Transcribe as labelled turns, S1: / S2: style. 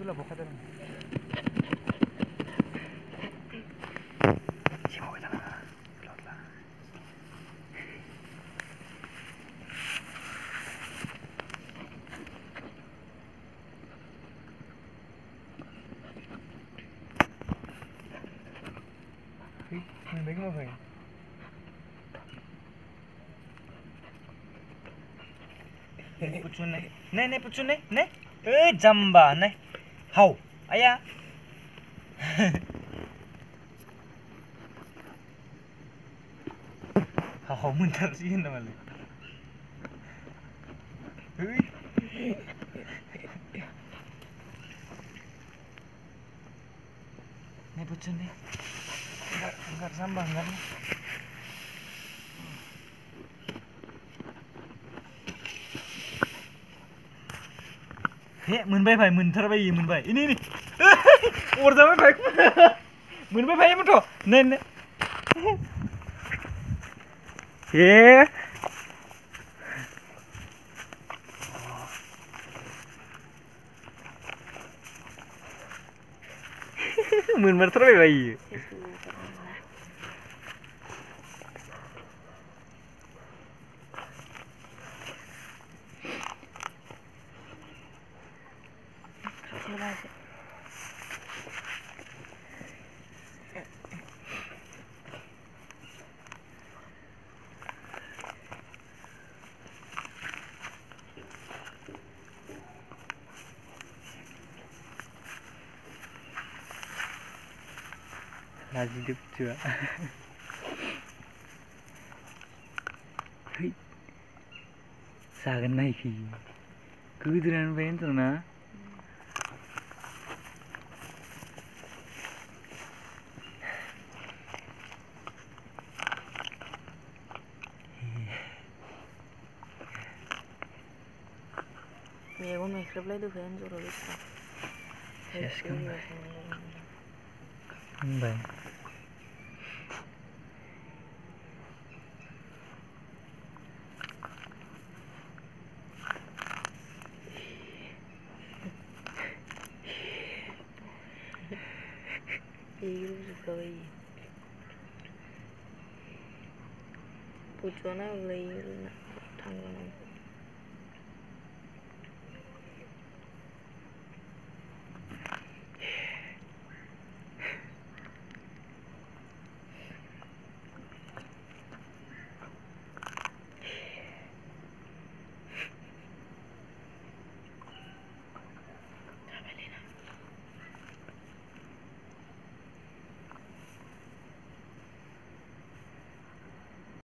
S1: là bọc hết rồi. Chỉ một cái thằng nào lọt là. Mình đánh nó phải.
S2: Pucun nih pucun nih, jamba nih, hau, ayah. Hau muntar sih namanya. Nih pucun nih, enggak sambang kan? Moonbay भाई मोनथारबाय मोनबाय ini अरजाबाय भाई मोनबाय भाई मोनथ' नै मोनमारथारबाय भाई Lagi hidup juga. Hei, sagan naiki. Kuduran pengen tuh na.
S3: Megon mekrep lagi tuh kan suruh lupa.
S2: Yes kan. Baik.
S3: Iya suka lagi. Pucuknya lagi nak tanggal.